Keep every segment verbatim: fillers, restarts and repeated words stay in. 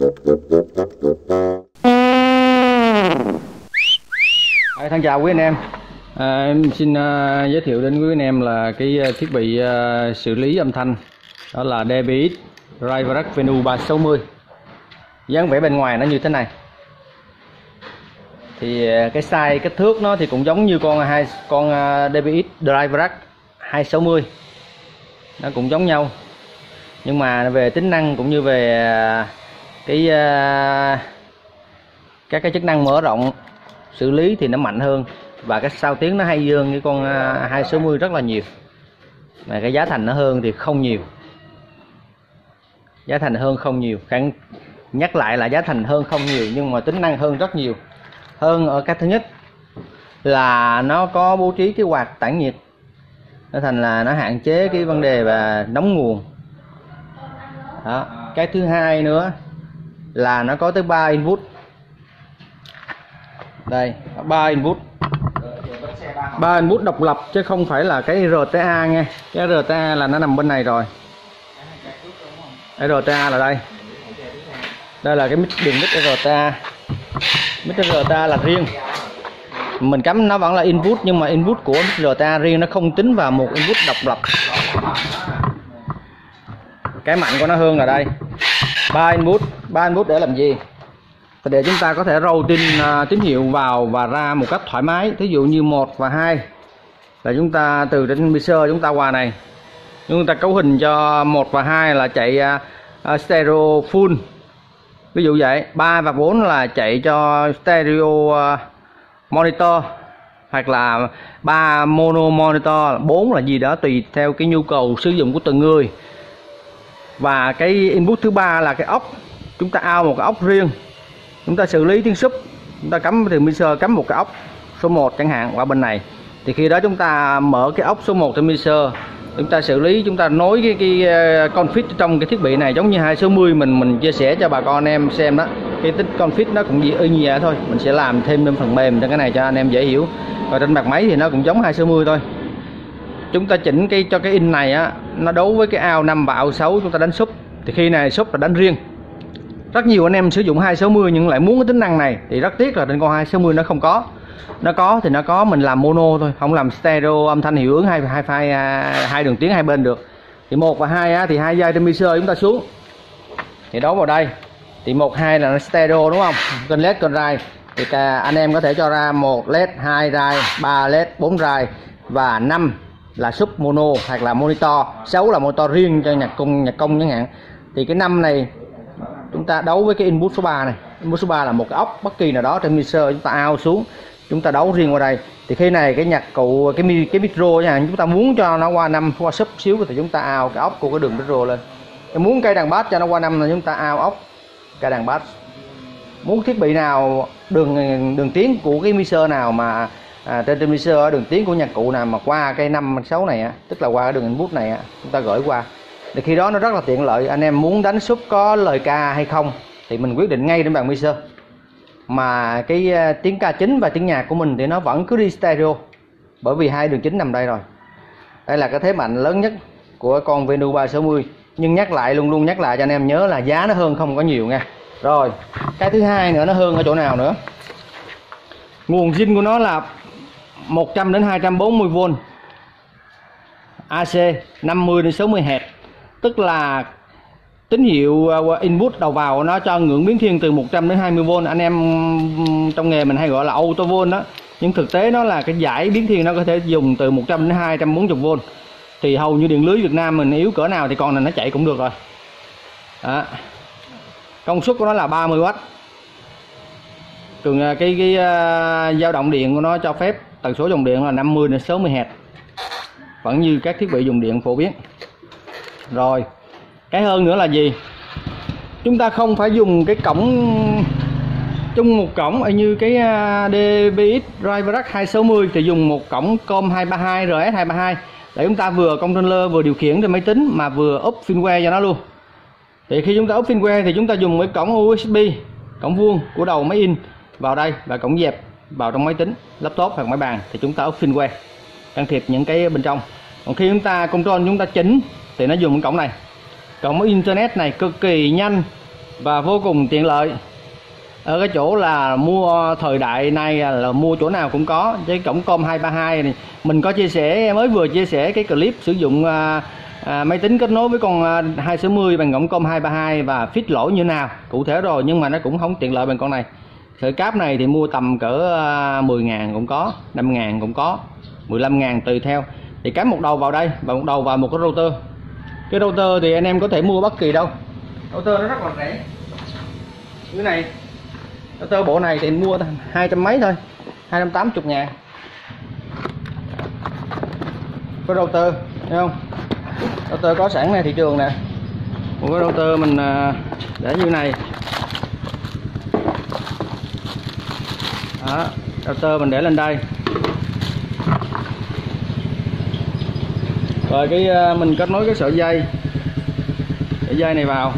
À, thân chào quý anh em. À, em xin uh, giới thiệu đến quý anh em là cái uh, thiết bị uh, xử lý âm thanh, đó là đê bê ích Driverac Venue ba sáu mươi. Dáng vẻ bên ngoài nó như thế này. Thì uh, cái size kích thước nó thì cũng giống như con hai con uh, đê bê ích Driverac hai sáu mươi, nó cũng giống nhau, nhưng mà về tính năng cũng như về uh, cái uh, các cái chức năng mở rộng, xử lý thì nó mạnh hơn, và cái sao tiếng nó hay hơn cái con hai sáu mươi rất là nhiều. Mà cái giá thành nó hơn thì không nhiều, giá thành hơn không nhiều, khẳng nhắc lại là giá thành hơn không nhiều, nhưng mà tính năng hơn rất nhiều. Hơn ở cái thứ nhất là nó có bố trí cái quạt tản nhiệt, nó thành là nó hạn chế cái vấn đề và nóng nguồn đó. Cái thứ hai nữa là nó có tới ba input. Đây, ba input, ba input độc lập chứ không phải là cái rờ tê a nha. Cái rờ tê a là nó nằm bên này rồi. Cái rờ tê a là đây. Đây là cái mic, đường mic rờ tê a. Mic rờ tê a là riêng. Mình cắm nó vẫn là input, nhưng mà input của mic rờ tê a riêng, nó không tính vào một input độc lập. Cái mạnh của nó hơn là đây. ba input, ba input để làm gì? Để chúng ta có thể roll tin uh, tín hiệu vào và ra một cách thoải mái. Thí dụ như một và hai là chúng ta từ trên mixer chúng ta qua này, chúng ta cấu hình cho một và hai là chạy uh, uh, stereo full, ví dụ vậy. Ba và bốn là chạy cho stereo uh, monitor, hoặc là ba mono monitor, bốn là gì đó tùy theo cái nhu cầu sử dụng của từng người. Và cái input thứ ba là cái ốc, chúng ta out một cái ốc riêng. Chúng ta xử lý tiếng sub, chúng ta cắm từ mixer, cắm một cái ốc số một chẳng hạn qua bên này, thì khi đó chúng ta mở cái ốc số một trên mixer, chúng ta xử lý, chúng ta nối cái cái config trong cái thiết bị này giống như hai sáu mươi mình mình chia sẻ cho bà con anh em xem đó. Cái tích config nó cũng y như vậy thôi, mình sẽ làm thêm thêm phần mềm cho cái này cho anh em dễ hiểu. Và trên mặt máy thì nó cũng giống hai sáu mươi thôi. Chúng ta chỉnh cái cho cái in này á, nó đấu với cái out năm và out sáu, chúng ta đánh sub, thì khi này sub là đánh riêng. Rất nhiều anh em sử dụng hai sáu mươi nhưng lại muốn cái tính năng này, thì rất tiếc là trên con hai sáu mươi nó không có. Nó có thì nó có, mình làm mono thôi, không làm stereo âm thanh hiệu ứng hai hai hai hai đường tiếng hai bên được. Thì một và hai á, thì hai dây trên mixer chúng ta xuống thì đấu vào đây, thì một hai là nó stereo đúng không, kênh led kênh rai, thì cả anh em có thể cho ra một led, hai rai, ba led, bốn rai, và năm là sub mono hoặc là monitor, sáu là monitor riêng cho nhạc công nhạc công chẳng hạn. Thì cái năm này chúng ta đấu với cái input số ba này. Input số ba là một cái ốc bất kỳ nào đó trên mixer, chúng ta out xuống, chúng ta đấu riêng qua đây. Thì khi này cái nhạc cụ, cái cái micro nha, chúng ta muốn cho nó qua năm, qua sub xíu thì chúng ta out cái ốc của cái đường micro lên. Cái muốn cây đàn bass cho nó qua năm là chúng ta out ốc cây đàn bass. Muốn thiết bị nào đường đường tiếng của cái mixer nào mà à, trên trên mixer đường tiếng của nhạc cụ nào mà qua cây năm sáu này á, tức là qua cái đường input này á, chúng ta gửi qua. Thì khi đó nó rất là tiện lợi. Anh em muốn đánh sub có lời ca hay không thì mình quyết định ngay trên bàn mixer. Mà cái uh, tiếng ca chính và tiếng nhạc của mình thì nó vẫn cứ đi stereo, bởi vì hai đường chính nằm đây rồi. Đây là cái thế mạnh lớn nhất của con Venue ba sáu mươi. Nhưng nhắc lại, luôn luôn nhắc lại cho anh em nhớ là giá nó hơn không có nhiều nha. Rồi cái thứ hai nữa, nó hơn ở chỗ nào nữa, nguồn zin của nó là một trăm đến hai trăm bốn mươi vôn a xê, năm mươi đến sáu mươi héc. Tức là tín hiệu input đầu vào nó cho ngưỡng biến thiên từ một trăm đến hai mươi vôn. Anh em trong nghề mình hay gọi là auto volt đó, nhưng thực tế nó là cái giải biến thiên, nó có thể dùng từ một trăm đến hai trăm bốn mươi vôn. Thì hầu như điện lưới Việt Nam mình yếu cỡ nào thì con này nó chạy cũng được rồi đó. Công suất của nó là ba mươi oát. Cường cái cái, cái uh, dao động điện của nó cho phép tần số dòng điện là năm mươi đến sáu mươi héc, vẫn như các thiết bị dùng điện phổ biến. Rồi cái hơn nữa là gì, chúng ta không phải dùng cái cổng chung một cổng như cái đê bê ích Driverac hai sáu mươi, thì dùng một cổng com hai ba hai, rờ ét hai ba hai để chúng ta vừa controller vừa điều khiển trên máy tính mà vừa úp firmware cho nó luôn. Thì khi chúng ta úp firmware thì chúng ta dùng cái cổng u ét bê, cổng vuông của đầu máy in vào đây, và cổng dẹp vào trong máy tính, laptop hoặc máy bàn, thì chúng ta úp firmware can thiệp những cái bên trong. Còn khi chúng ta control, chúng ta chỉnh thì nó dùng cái cổng này. Cổng internet này cực kỳ nhanh, và vô cùng tiện lợi ở cái chỗ là mua thời đại này là mua chỗ nào cũng có. Cái cổng com hai ba hai này mình có chia sẻ, mới vừa chia sẻ cái clip sử dụng à, à, máy tính kết nối với con à, hai sáu mươi bằng cổng com hai ba hai và fit lỗi như nào cụ thể rồi, nhưng mà nó cũng không tiện lợi bằng con này. Sợi cáp này thì mua tầm cỡ à, mười ngàn cũng có, năm ngàn cũng có, mười lăm ngàn tùy theo. Thì cắm một đầu vào đây và một đầu vào một cái router. Cái router thì anh em có thể mua bất kỳ đâu, router nó rất là rẻ. Cái này router bộ này thì mua hai trăm mấy thôi, hai trăm tám mươi ngàn. Có router thấy không, router có sẵn này thị trường nè. Một cái router mình để như này đó, router mình để lên đây rồi cái mình kết nối cái sợi dây sợi dây này vào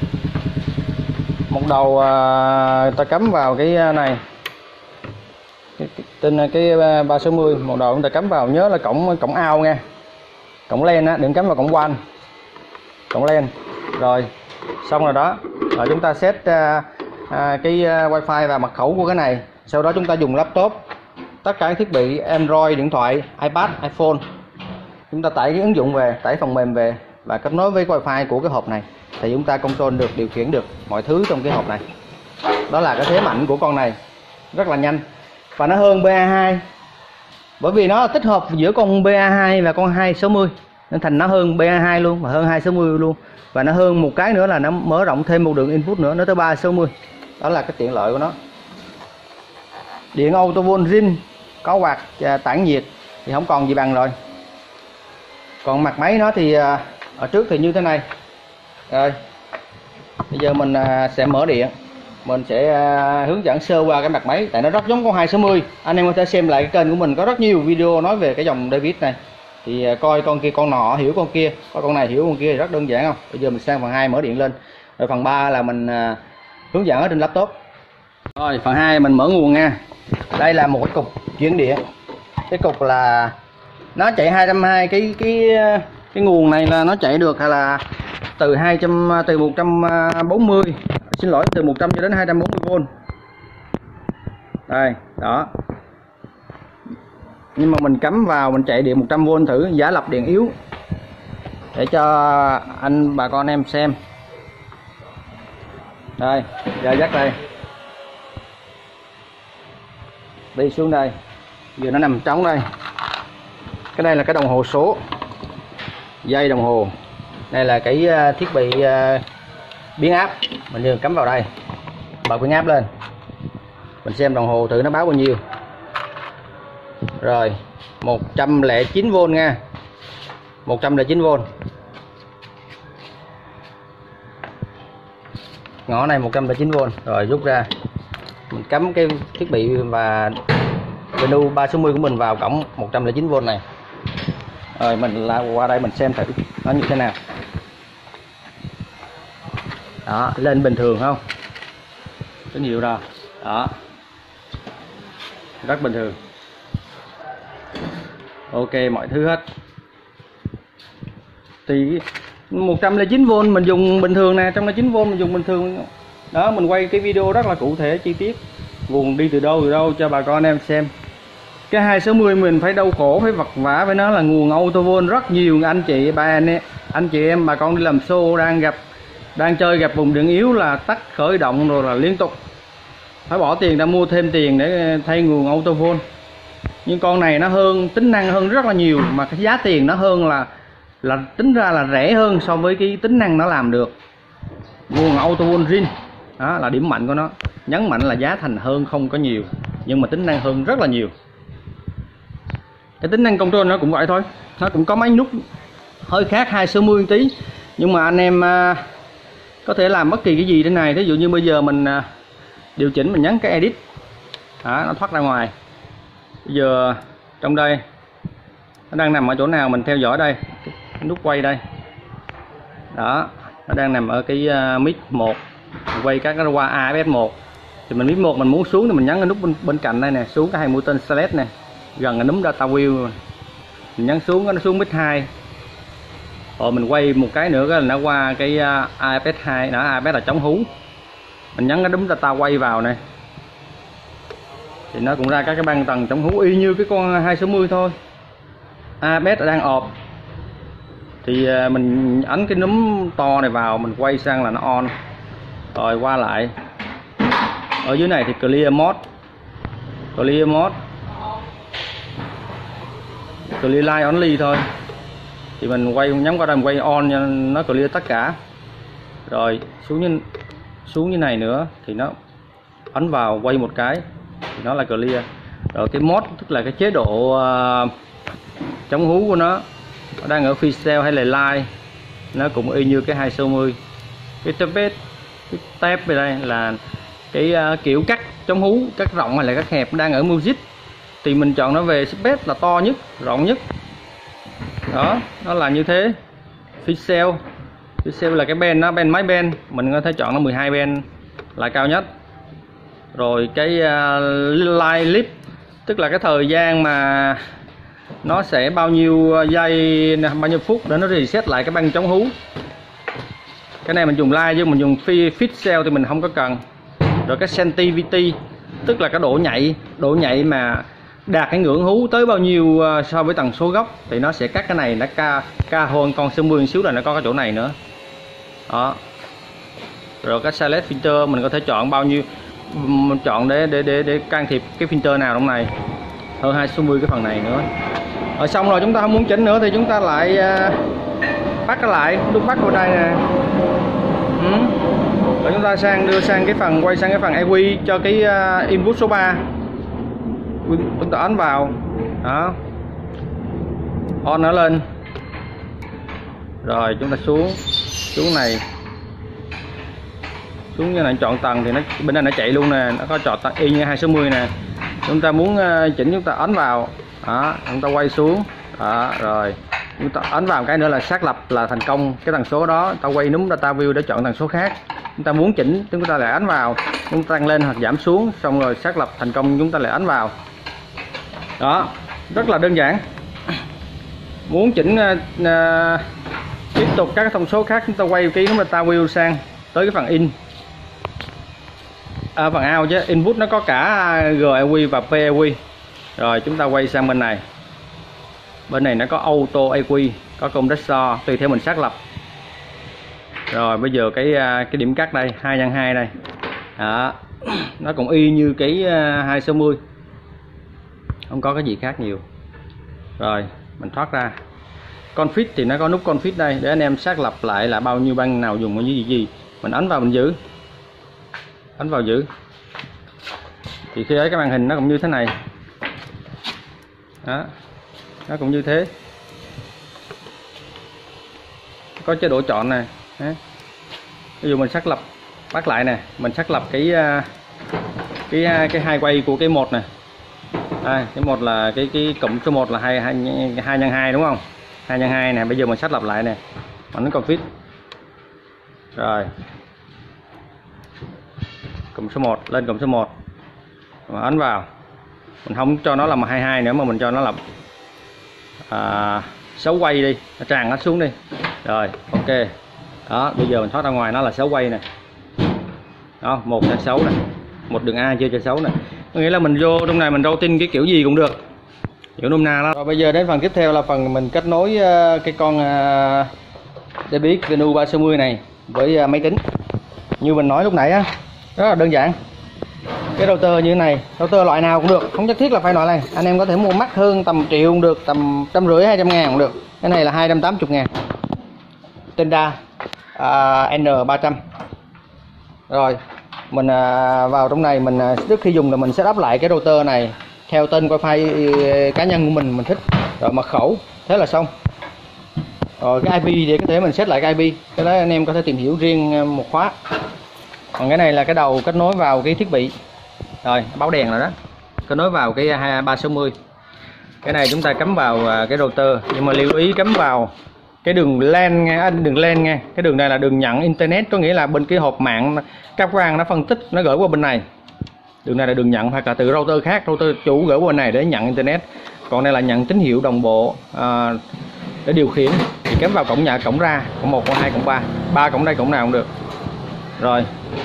một đầu, uh, ta cắm vào cái này cái, cái, tên cái ba sáu mươi, một đầu chúng ta cắm vào, nhớ là cổng cổng ao nha, cổng len á, đừng cắm vào cổng van, cổng len. Rồi xong rồi đó, rồi chúng ta set uh, uh, cái uh, wifi và mật khẩu của cái này. Sau đó chúng ta dùng laptop, tất cả các thiết bị Android, điện thoại, iPad, iPhone, chúng ta tải cái ứng dụng về, tải phần mềm về và kết nối với wifi của cái hộp này thì chúng ta control được, điều khiển được mọi thứ trong cái hộp này. Đó là cái thế mạnh của con này, rất là nhanh và nó hơn bê a hai, bởi vì nó tích hợp giữa con bê a hai và con hai sáu mươi nên thành nó hơn bê a hai luôn và hơn hai sáu mươi luôn. Và nó hơn một cái nữa là nó mở rộng thêm một đường input nữa, nó tới ba sáu mươi. Đó là cái tiện lợi của nó. Điện auto volt zin, có quạt tản nhiệt thì không còn gì bằng rồi. Còn mặt máy nó thì ở trước thì như thế này. Rồi bây giờ mình sẽ mở điện, mình sẽ hướng dẫn sơ qua cái mặt máy, tại nó rất giống con hai sáu mươi. Anh em có thể xem lại cái kênh của mình, có rất nhiều video nói về cái dòng David này, thì coi con kia con nọ hiểu con kia, coi con này hiểu con kia, thì rất đơn giản không. Bây giờ mình sang phần hai, mở điện lên, rồi phần ba là mình hướng dẫn ở trên laptop. Rồi phần hai mình mở nguồn nha. Đây là một cái cục chuyển điện, cái cục là nó chạy hai trăm hai mươi, cái cái cái nguồn này là nó chạy được hay là từ hai trăm, từ một trăm bốn mươi, xin lỗi, từ một trăm cho đến hai trăm bốn mươi V. Đây, đó. Nhưng mà mình cắm vào mình chạy điện một trăm V thử, giả lập điện yếu để cho anh bà con em xem. Đây, giờ dắt đây. Đi xuống đây. Giờ nó nằm trống đây. Cái đây là cái đồng hồ số, dây đồng hồ. Đây là cái thiết bị biến áp, mình vừa cắm vào đây, bật biến áp lên, mình xem đồng hồ thử nó báo bao nhiêu. Rồi một trăm lẻ chín V nha, một trăm lẻ chín V. Ngõ này một trăm lẻ chín V. Rồi rút ra, mình cắm cái thiết bị và menu ba sáu mươi của mình vào cổng một trăm lẻ chín V này. Rồi mình lại qua đây mình xem thử nó như thế nào. Đó, lên bình thường không? Tín hiệu rồi. Đó. Rất bình thường. Ok, mọi thứ hết. Thì một trăm lẻ chín V mình dùng bình thường nè, một trăm lẻ chín V mình dùng bình thường. Đó, mình quay cái video rất là cụ thể chi tiết, nguồn đi từ đâu từ đâu cho bà con em xem. Cái hai sáu mươi mình phải đau khổ, phải vật vã với nó là nguồn auto volt. Rất nhiều anh chị bà anh, anh chị em bà con đi làm show đang gặp đang chơi gặp vùng điện yếu là tắt khởi động rồi là liên tục phải bỏ tiền ra mua thêm tiền để thay nguồn auto volt. Nhưng con này nó hơn, tính năng hơn rất là nhiều, mà cái giá tiền nó hơn là là tính ra là rẻ hơn so với cái tính năng nó làm được. Nguồn auto volt zin, đó là điểm mạnh của nó. Nhấn mạnh là giá thành hơn không có nhiều, nhưng mà tính năng hơn rất là nhiều. Cái tính năng control nó cũng vậy thôi, nó cũng có mấy nút hơi khác hai sáu mươi tí, nhưng mà anh em à, có thể làm bất kỳ cái gì trên này. Ví dụ như bây giờ mình à, điều chỉnh, mình nhấn cái edit, đó, nó thoát ra ngoài. Bây giờ trong đây nó đang nằm ở chỗ nào mình theo dõi đây, cái nút quay đây, đó, nó đang nằm ở cái uh, mic một, mình quay các cái qua a ép ét một. Thì mình mic một mình muốn xuống thì mình nhấn cái nút bên, bên cạnh đây nè, xuống cái hai mũi tên select nè, gần cái núm data view, mình nhấn xuống nó xuống mic hai. Rồi mình quay một cái nữa là nó qua cái uh, a ép ét hai, đó, a ép ét là chống hú, mình nhấn cái đúng ta ta quay vào này thì nó cũng ra các cái băng tầng chống hú y như cái con hai sáu mươi thôi. a bê ét đang ọp thì mình ấn cái núm to này vào, mình quay sang là nó on. Rồi qua lại ở dưới này thì clear mode, clear mode, clear line only thôi, thì mình quay nhắm qua đây mình quay on cho nó clear tất cả. Rồi xuống như xuống như này nữa thì nó ấn vào quay một cái thì nó là clear. Rồi cái mode tức là cái chế độ uh, chống hú của nó, nó đang ở freestyle hay là line, nó cũng y như cái hai sáu mươi. Cái tab cái tab về đây là cái uh, kiểu cắt chống hú, cắt rộng hay là cắt hẹp, đang ở music thì mình chọn nó về space là to nhất, rộng nhất. Đó, nó là như thế. Freestyle, freestyle là cái band nó band máy band, mình có thể chọn nó mười hai band là cao nhất. Rồi cái uh, line clip tức là cái thời gian mà nó sẽ bao nhiêu giây, bao nhiêu phút để nó reset lại cái băng chống hú. Cái này mình dùng line chứ mình dùng fit cell thì mình không có cần. Rồi cái sensitivity tức là cái độ nhạy, độ nhạy mà đạt cái ngưỡng hú tới bao nhiêu so với tần số gốc thì nó sẽ cắt cái này, nó ca ca hơn con sáu mươi xíu là nó có cái chỗ này nữa. Đó. Rồi cái select filter mình có thể chọn bao nhiêu, mình chọn để để để để can thiệp cái filter nào trong này, hơn hai sáu mươi cái phần này nữa. Rồi xong rồi chúng ta không muốn chỉnh nữa thì chúng ta lại uh, bắt cái lại, nút bắt vào đây nè. Ừ. Rồi chúng ta sang đưa sang cái phần quay sang cái phần e quy cho cái uh, input số ba. Chúng ta ấn vào. Đó. On nó lên. Rồi chúng ta xuống xuống này. Xuống như này chọn tầng thì nó bên đây nó chạy luôn nè, nó có chọn tầng y như hai sáu mươi nè. Chúng ta muốn uh, chỉnh chúng ta ấn vào. Đó, chúng ta quay xuống. Đó, rồi chúng ta ấn vào cái nữa là xác lập là thành công cái tần số đó. Ta quay núm data view để chọn tần số khác. Chúng ta muốn chỉnh chúng ta lại ấn vào, chúng ta tăng lên hoặc giảm xuống, xong rồi xác lập thành công chúng ta lại ấn vào. Đó, rất là đơn giản. Muốn chỉnh uh, uh, tiếp tục các thông số khác chúng ta quay cái núm data view sang tới cái phần in, à, phần out chứ input nó có cả giê e quy và pê e quy. Rồi chúng ta quay sang bên này, bên này nó có auto e quy, có compressor tùy theo mình xác lập. Rồi bây giờ cái cái điểm cắt đây hai nhân hai đây. Đó, nó cũng y như cái hai sáu mươi, không có cái gì khác nhiều. Rồi mình thoát ra config thì nó có nút config đây để anh em xác lập lại là bao nhiêu băng nào dùng cái gì gì. Mình ấn vào mình giữ, ấn vào giữ thì khi ấy cái màn hình nó cũng như thế này. Đó, nó cũng như thế, có chế độ chọn nè. Ví dụ mình xác lập bắt lại nè, mình xác lập cái cái cái hai quay của cái một nè. Đây, cái một là cái cái cộng số một là hai hai hai nhân hai đúng không? hai nhân hai nè, bây giờ mình xác lập lại nè. Mình ấn config. Rồi. Cộng số một lên cộng số một. Mà ấn vào. Mình không cho nó là một hai hai nữa mà mình cho nó là à, sáu quay đi, nó tràn nó xuống đi. Rồi, ok. Đó, bây giờ mình thoát ra ngoài nó là sáu quay nè. Đó, một cho sáu nè. Một đường A chưa cho sáu nè. Có nghĩa là mình vô trong này mình routing cái kiểu gì cũng được. Kiểu nôm na đó. Rồi bây giờ đến phần tiếp theo là phần mình kết nối uh, cái con uh, đê bê ích Venue ba sáu mươi này với uh, máy tính. Như mình nói lúc nãy á, rất là đơn giản. Cái router như thế này, router loại nào cũng được, không nhất thiết là phải loại này. Anh em có thể mua mắc hơn tầm triệu cũng được, tầm trăm rưỡi hai trăm ngàn cũng được. Cái này là hai trăm tám mươi ngàn. Tenda uh, N ba trăm. Rồi mình uh, vào trong này mình uh, trước khi dùng là mình setup lại cái router này theo tên wifi cá nhân của mình mình thích, rồi mật khẩu, thế là xong. Rồi cái i pê thì có thể mình set lại cái i pê, cái đó anh em có thể tìm hiểu riêng một khóa. Còn cái này là cái đầu kết nối vào cái thiết bị. Rồi báo đèn rồi đó, kết nối vào cái ba sáu mươi. Cái này chúng ta cắm vào cái router, nhưng mà lưu ý cắm vào cái đường LAN nha, đường LAN nha. Cái đường này là đường nhận internet, có nghĩa là bên cái hộp mạng các quang nó phân tích nó gửi qua bên này. Đường này là đường nhận hoặc là từ router khác, router chủ gửi qua bên này để nhận internet. Còn đây là nhận tín hiệu đồng bộ à, để điều khiển thì cắm vào cổng nhà, cổng ra, cổng một, cổng hai, cổng ba, ba cổng đây cổng nào cũng được. Rồi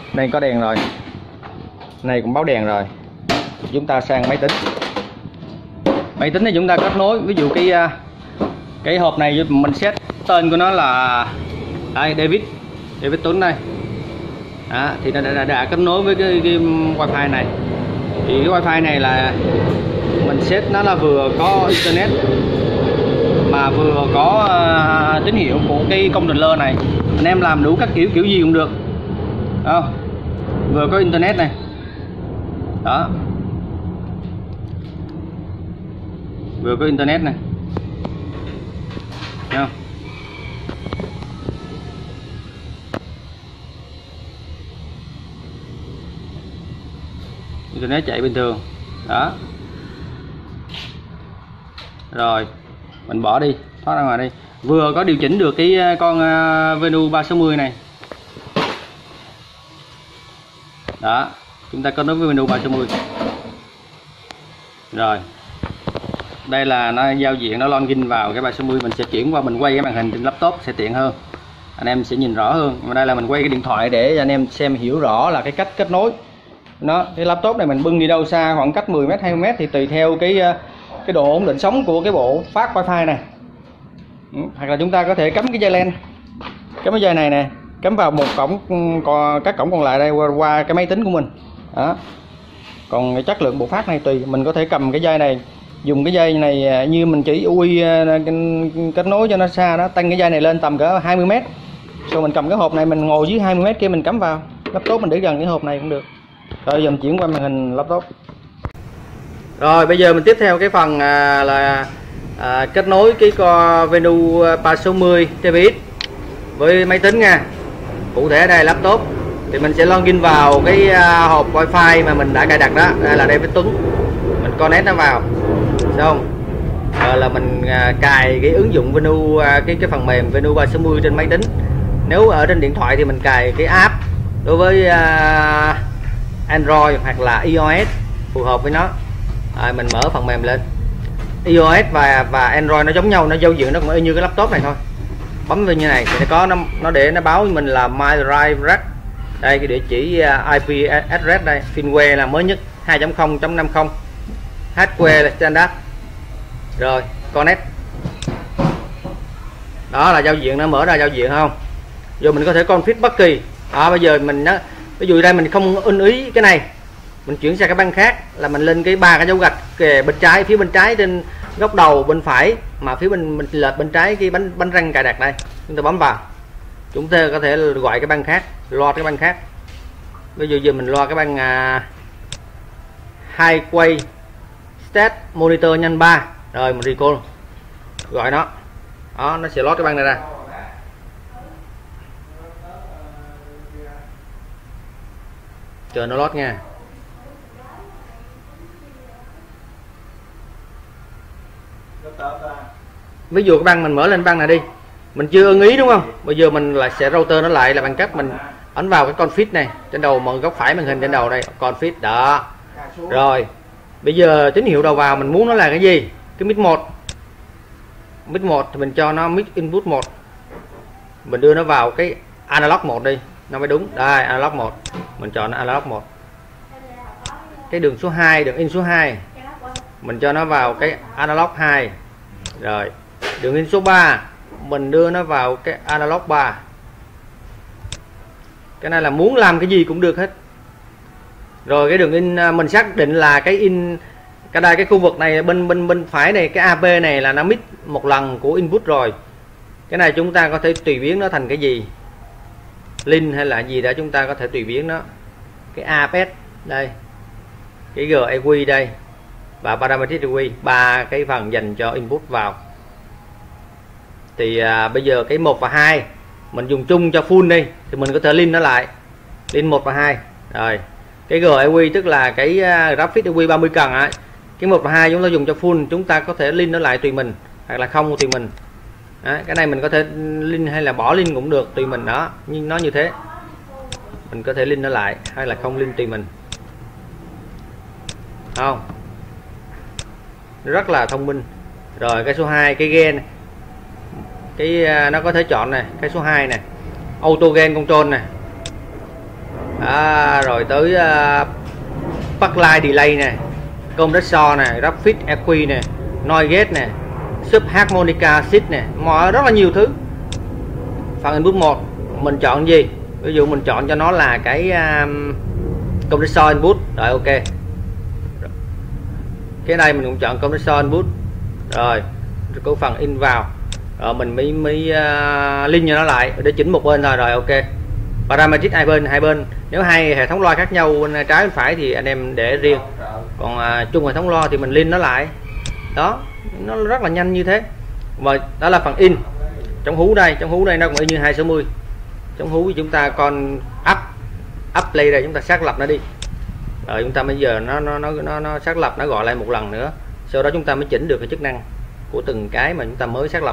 Đây có đèn rồi, này cũng báo đèn rồi. Chúng ta sang máy tính. Máy tính thì chúng ta kết nối, ví dụ cái cái hộp này mình set tên của nó là đây, David David Tuấn đây. Đó, thì đã, đã, đã kết nối với cái, cái wifi này. Thì cái wifi này là mình set nó là vừa có internet mà vừa có uh, tín hiệu của cái controller này. Anh em làm đủ các kiểu kiểu gì cũng được. Không? Vừa có internet này. Đó. Vừa có internet này. Thấy không? Internet chạy bình thường. Đó. Rồi, mình bỏ đi, thoát ra ngoài đi. Vừa có điều chỉnh được cái con uh, Venue ba sáu mươi này. Đó, chúng ta kết nối với Venue ba sáu mươi. Rồi. Đây là nó giao diện, nó login vào cái ba sáu mươi, mình sẽ chuyển qua mình quay cái màn hình trên laptop sẽ tiện hơn. Anh em sẽ nhìn rõ hơn. Mà đây là mình quay cái điện thoại để anh em xem hiểu rõ là cái cách kết nối. Nó cái laptop này mình bưng đi đâu xa khoảng cách mười mét hai mươi mét thì tùy theo cái cái độ ổn định sóng của cái bộ phát wifi này. Hoặc là chúng ta có thể cắm cái dây len, cắm cái dây này nè, cắm vào một cổng, còn các cổng còn lại đây qua, qua cái máy tính của mình. Đó. Còn cái chất lượng bộ phát này tùy, mình có thể cầm cái dây này, dùng cái dây này như mình chỉ u i kết nối cho nó xa đó, tăng cái dây này lên tầm cỡ hai mươi mét. Rồi mình cầm cái hộp này mình ngồi dưới hai mươi mét kia mình cắm vào laptop, mình để gần cái hộp này cũng được. Rồi giờ mình chuyển qua màn hình laptop. Rồi bây giờ mình tiếp theo cái phần à, là à, kết nối cái con Venue ba sáu mươi tê vê ích với máy tính nha. Cụ thể ở đây laptop thì mình sẽ login vào cái à, hộp wifi mà mình đã cài đặt đó. Đây là David Tuấn, mình connect nó vào xong rồi là mình à, cài cái ứng dụng Venue à, cái cái phần mềm Venue ba sáu mươi trên máy tính. Nếu ở trên điện thoại thì mình cài cái app đối với à, Android hoặc là iOS phù hợp với nó. Rồi mình mở phần mềm lên. iOS và và Android nó giống nhau, nó giao diện nó cũng như cái laptop này thôi. Bấm vào như này thì nó có nó, nó để nó báo với mình là My Drive Rack. Đây cái địa chỉ i pê address đây, firmware là mới nhất hai chấm không chấm năm mươi, hardware là standard. Rồi, connect. Đó là giao diện, nó mở ra giao diện không? Giờ mình có thể config bất kỳ. À, bây giờ mình nó ví dụ đây mình không ưng ý cái này, mình chuyển sang cái băng khác là mình lên cái ba cái dấu gạch kề bên trái, phía bên trái trên góc đầu bên phải, mà phía bên mình lệch bên trái cái bánh bánh răng cài đặt đây, chúng ta bấm vào, chúng ta có thể gọi cái băng khác, loa cái băng khác. Bây giờ giờ mình loa cái băng uh, hai quay stat monitor nhanh ba. Rồi mình recall gọi nó, đó nó sẽ lót cái băng này ra. Chờ nó lót nha. Ví dụ cái băng mình mở lên băng này đi, mình chưa ưng ý đúng không? Bây giờ mình lại sẽ router nó lại là bằng cách mình ấn vào cái config này trên đầu một góc phải màn hình trên đầu đây, config đó. Rồi bây giờ tín hiệu đầu vào mình muốn nó là cái gì? Cái mic một, mic một thì mình cho nó mic input một, mình đưa nó vào cái analog một đi nó mới đúng. Đây analog một, mình chọn analog một. Cái đường số hai, đường in số hai, mình cho nó vào cái analog hai. Rồi đường in số ba mình đưa nó vào cái analog ba. Cái này là muốn làm cái gì cũng được hết. Rồi cái đường in mình xác định là cái in cái đây, cái khu vực này bên bên bên phải này, cái a pê này là nó mix một lần của input rồi. Cái này chúng ta có thể tùy biến nó thành cái gì, link hay là gì đó, chúng ta có thể tùy biến nó. Cái a pê đây, cái giê e quy đây và parametric e quy, ba cái phần dành cho input vào. Thì à, bây giờ cái một và hai mình dùng chung cho full đi thì mình có thể link nó lại, link một và hai. Rồi cái giê e quy tức là cái uh, graphic e quy ba mươi cần ấy. Cái một và hai chúng ta dùng cho full, chúng ta có thể link nó lại tùy mình hoặc là không tùy mình. Đó, cái này mình có thể link hay là bỏ link cũng được tùy mình đó, nhưng nó như thế. Mình có thể link nó lại hay là không link tùy mình. Không? Rất là thông minh. Rồi cái số hai, cái gain, cái nó có thể chọn này, cái số hai này, auto gain control này. à, rồi tới uh, backlight delay nè, compressor nè, graphic e quy nè, noise gate nè, sub harmonica shift nè, mọi rất là nhiều thứ. Phần input một mình chọn gì, ví dụ mình chọn cho nó là cái um, compressor input rồi, ok. Cái này mình cũng chọn compressor input rồi, rồi có phần in vào rồi mình mới mới uh, link cho nó lại để chỉnh một bên thôi rồi, ok. Parametric hai bên hai bên, nếu hai hệ thống loa khác nhau bên trái bên phải thì anh em để riêng, còn uh, chung hệ thống loa thì mình link nó lại đó, nó rất là nhanh như thế. Và đó là phần in. Trong hú đây, trong hú đây nó cũng y như hai sáu mươi. Trong hú thì chúng ta còn up up play đây, chúng ta xác lập nó đi rồi chúng ta bây giờ nó nó nó nó, nó xác lập, nó gọi lại một lần nữa, sau đó chúng ta mới chỉnh được cái chức năng của từng cái mà chúng ta mới xác lập.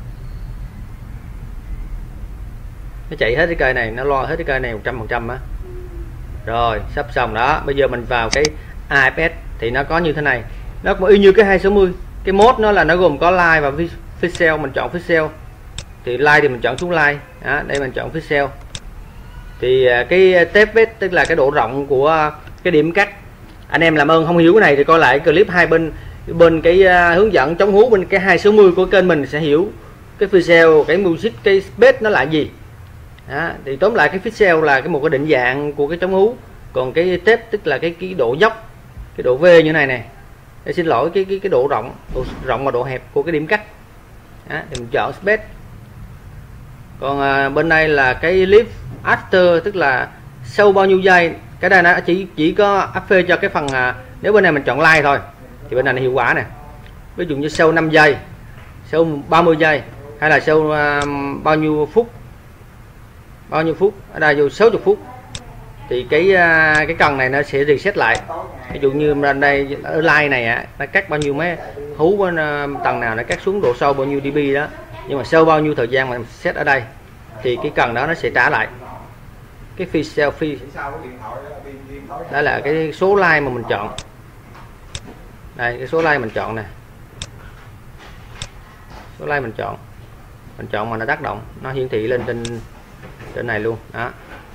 Nó chạy hết cái cây này, nó lo hết cái cây này một trăm phần trăm á. Rồi sắp xong đó. Bây giờ mình vào cái a ép ét thì nó có như thế này, nó cũng y như cái hai sáu mươi. Cái mode nó là nó gồm có live và pixel, mình chọn pixel thì live thì mình chọn xuống live đó, đây mình chọn pixel thì cái tép vết tức là cái độ rộng của cái điểm cắt. Anh em làm ơn không hiểu cái này thì coi lại clip hai bên bên cái uh, hướng dẫn chống hú bên cái hai sáu mươi của kênh mình sẽ hiểu cái pixel, cái music, cái space nó là gì đó. Thì tóm lại cái pixel là cái một cái định dạng của cái chống hú, còn cái tép tức là cái cái độ dốc, cái độ V như này này. Để xin lỗi cái cái cái độ rộng, độ rộng và độ hẹp của cái điểm cắt đó, thì mình chọn space. Còn à, bên đây là cái lift after tức là sau bao nhiêu giây. Cái đây nó chỉ chỉ có áp phê cho cái phần à, nếu bên này mình chọn like thôi thì bên này là hiệu quả nè. Ví dụ như sau năm giây, sau ba mươi giây, hay là sau à, bao nhiêu phút, bao nhiêu phút ở đây vô sáu mươi phút thì cái à, cái cần này nó sẽ reset lại. Ví dụ như bên đây ở like này á, nó cắt bao nhiêu mấy hú bên tầng nào nó cắt xuống độ sâu bao nhiêu dB đó, nhưng mà sau bao nhiêu thời gian mà set ở đây thì cái cần đó nó sẽ trả lại cái phi selfie. Đó là cái số like mà mình chọn. Đây cái số like mình chọn nè, số like mình chọn mình chọn mà nó tác động, nó hiển thị lên trên trên này luôn đó.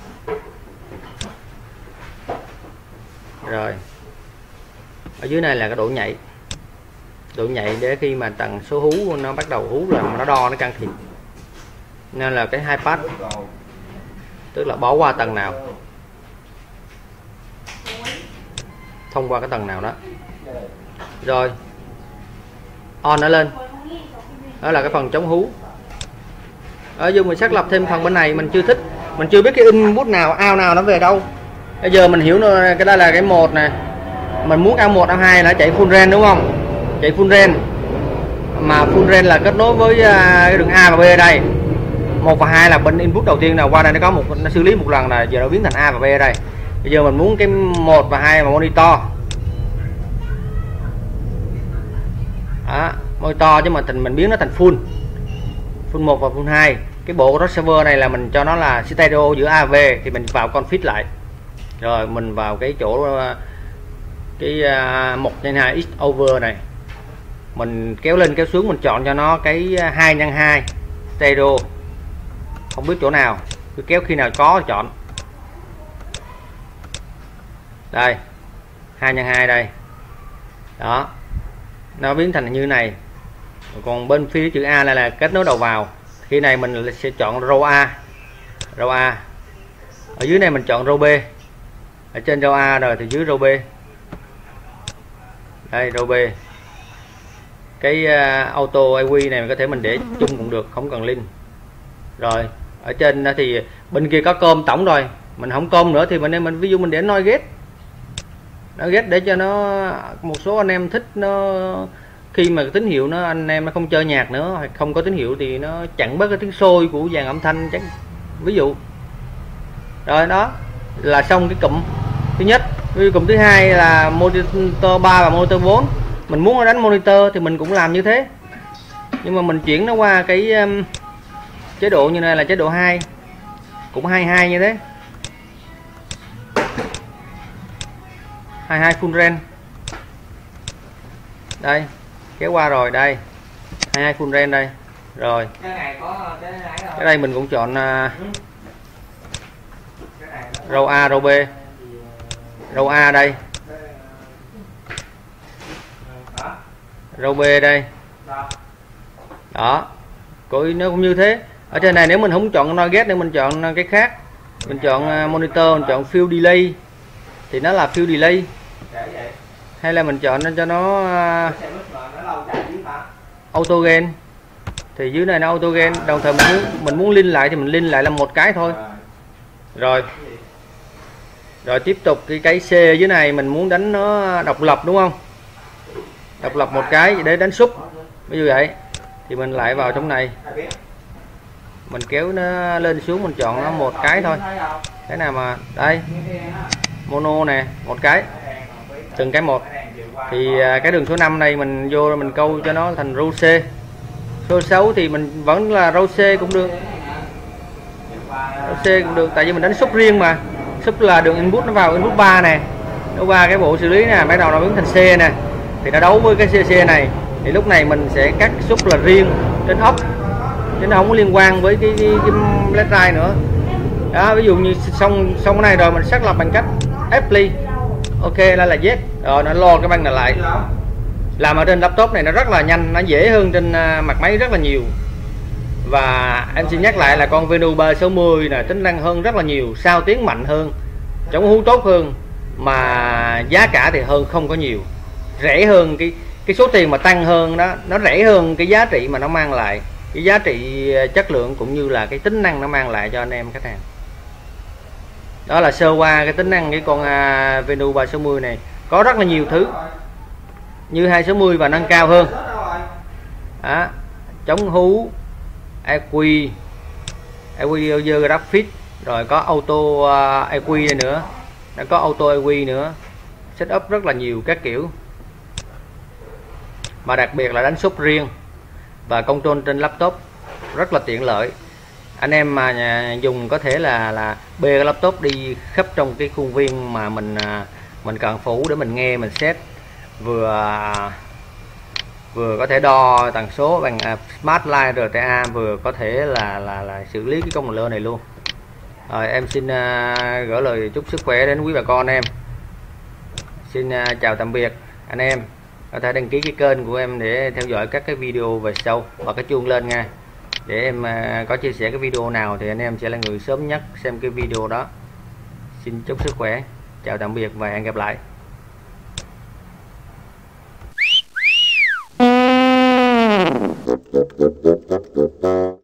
Rồi ở dưới này là cái độ nhạy, độ nhạy để khi mà tần số hú nó bắt đầu hú là nó đo, nó can thiệp. Nên là cái hai pass tức là bỏ qua tầng nào, thông qua cái tầng nào đó. Rồi on nó lên, đó là cái phần chống hú. Ở giờ mình xác lập thêm phần bên này mình chưa thích, mình chưa biết cái input nào, out nào nó về đâu. Bây giờ mình hiểu nữa, cái đó là cái một này, mình muốn out một, out hai là chạy full range đúng không? Chạy full range mà full range là kết nối với cái đường A và B ở đây. Một và hai là bên input đầu tiên nào qua đây nó có một, nó xử lý một lần là giờ nó biến thành A và B ở đây. Bây giờ mình muốn cái một và hai mà monitor đó, monitor chứ mà thành mình biến nó thành full full một và full hai. Cái bộ receiver này là mình cho nó là stereo giữa A và B thì mình vào config lại, rồi mình vào cái chỗ cái một nhân hai x over này, mình kéo lên kéo xuống, mình chọn cho nó cái hai nhân hai stereo, không biết chỗ nào cứ kéo khi nào có thì chọn. Đây hai nhân hai đây đó, nó biến thành như này. Còn bên phía chữ A là, là kết nối đầu vào. Khi này mình sẽ chọn row A, row A. Ở dưới này mình chọn row B, ở trên row A rồi thì dưới row B. Đây row B. Cái uh, auto i quy này mình có thể mình để chung cũng được, không cần link. Rồi ở trên thì bên kia có com tổng rồi, mình không com nữa thì mình mình ví dụ mình để noise gate, nó ghét để cho nó, một số anh em thích nó khi mà tín hiệu nó anh em nó không chơi nhạc nữa, hoặc không có tín hiệu thì nó chặn bớt cái tiếng sôi của dàn âm thanh chắc ví dụ. Rồi đó là xong cái cụm thứ nhất. Ví dụ cụm thứ hai là monitor ba và monitor bốn. Mình muốn nó đánh monitor thì mình cũng làm như thế, nhưng mà mình chuyển nó qua cái um, chế độ như này là chế độ hai, cũng hai mươi hai như thế, hai mươi hai full range. Đây kéo qua rồi, đây hai mươi hai full range đây. Rồi cái đây mình cũng chọn uh, Râu A, râu B. Râu A đây, râu B đây. Đó, coi nó cũng như thế. Ở trên này nếu mình không chọn Noise nếu mình chọn cái khác, mình chọn monitor, mình chọn field delay thì nó là field delay, hay là mình chọn nó cho nó auto gain thì dưới này nó auto gain. Đồng thời mình muốn mình muốn link lại thì mình link lại là một cái thôi. Rồi rồi tiếp tục cái cái C dưới này mình muốn đánh nó độc lập đúng không, độc lập một cái để đánh sub ví dụ vậy thì mình lại vào trong này, mình kéo nó lên xuống, mình chọn nó một cái thôi. Cái nào mà đây mono nè, một cái, từng cái một. Thì cái đường số năm này mình vô mình câu cho nó thành rô C. Số sáu thì mình vẫn là rô C cũng được, rô C cũng được, tại vì mình đánh sub riêng mà. Sub là đường input nó vào input ba nè, nó qua cái bộ xử lý nè, bắt đầu nó biến thành C nè, thì nó đấu với cái C C này. Thì lúc này mình sẽ cắt sub là riêng trên ốc, chứ nó không có liên quan với cái, cái, cái led drive nữa. Đó, ví dụ như xong xong cái này rồi mình xác lập bằng cách apply, ok là là Z, rồi nó lo cái băng này lại. Làm ở trên laptop này nó rất là nhanh, nó dễ hơn trên mặt máy rất là nhiều. Và em xin nhắc lại là con Venue ba sáu mươi là tính năng hơn rất là nhiều, sao tiếng mạnh hơn, chống hú tốt hơn, mà giá cả thì hơn không có nhiều, rẻ hơn. Cái cái số tiền mà tăng hơn đó, nó rẻ hơn cái giá trị mà nó mang lại, cái giá trị chất lượng cũng như là cái tính năng nó mang lại cho anh em khách hàng. Đó là sơ qua cái tính năng cái con uh, Venue ba sáu mươi này. Có rất là nhiều thứ như hai sáu mươi và nâng cao hơn. Đó, chống hú, e quy, e quy audio graphic, rồi có auto uh, e quy đây nữa, nó có auto e quy nữa, setup rất là nhiều các kiểu, mà đặc biệt là đánh sub riêng và control trên laptop rất là tiện lợi. Anh em mà nhà dùng có thể là là bê cái laptop đi khắp trong cái khuôn viên mà mình mình cần phủ để mình nghe, mình set, vừa vừa có thể đo tần số bằng Smart Line rờ tê a, vừa có thể là là là xử lý cái công nghệ này luôn. Rồi em xin uh, gửi lời chúc sức khỏe đến quý bà con em. Xin uh, chào tạm biệt anh em. Có thể đăng ký cái kênh của em để theo dõi các cái video về sau, và cái chuông lên nha, để em uh, có chia sẻ cái video nào thì anh em sẽ là người sớm nhất xem cái video đó. Xin chúc sức khỏe, chào tạm biệt và hẹn gặp lại. Thank you.